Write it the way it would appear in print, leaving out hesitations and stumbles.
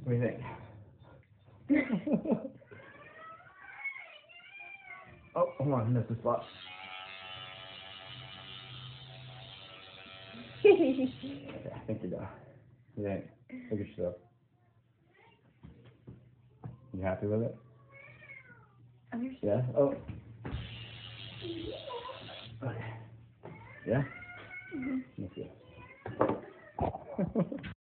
What do you think? Oh, hold on, I missed the spot. Okay, I think you're done. What do you think? Look at yourself. You happy with it? Yeah? Oh. Okay. Yeah? Mhm. Let's see.